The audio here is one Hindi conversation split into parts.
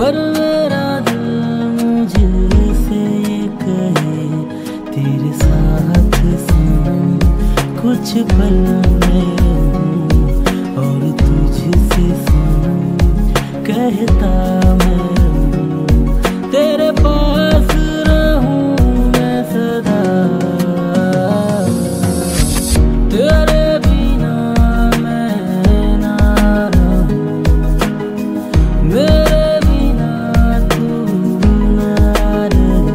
पर मेरा दिल मुझसे ये कहे तेरे साथ सनम कुछ पल में हूँ और तुझसे सनम कहता मैं हूँ तेरे पास रहूं मैं सदा तेरे बिना मैं ना रहूं मेरे बिना तू ना रहे।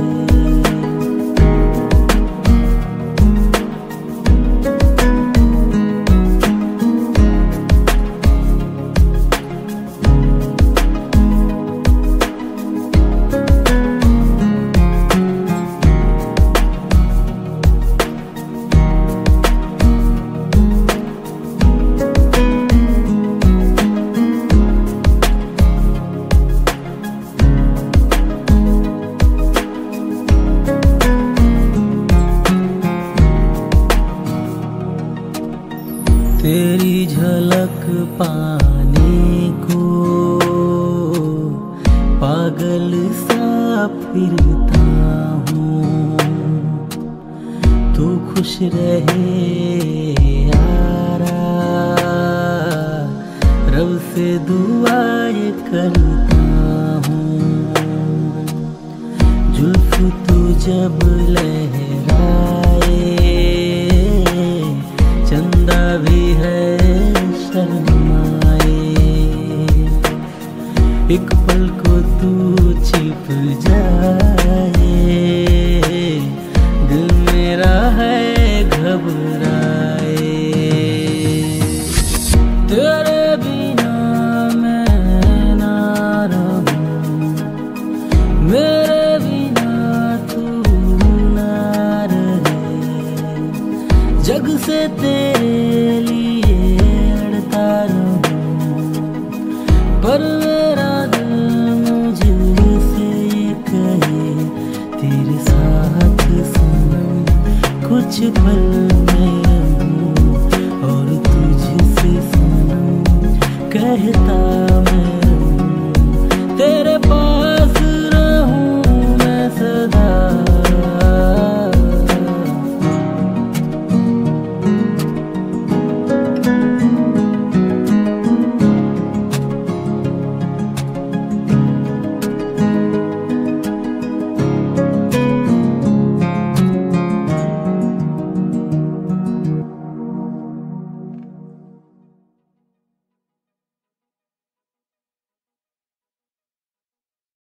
तेरी झलक पाने को पागल सा फिरता हूँ तू खुश रहे यारा रब से दुआएं करता हूँ जुल्फ तू जब लहराए चंदा भी है शर्माए एक पल को तू छिप जाए दिल मेरा है घबराए तेरे बिना मैं ना रहूं मेरे बिना तू ना रहे जग से तेरे लिए लड़ता रहूं पर मेरा दिल मुझसे ये कहे तेरे साथ सनम कुछ पल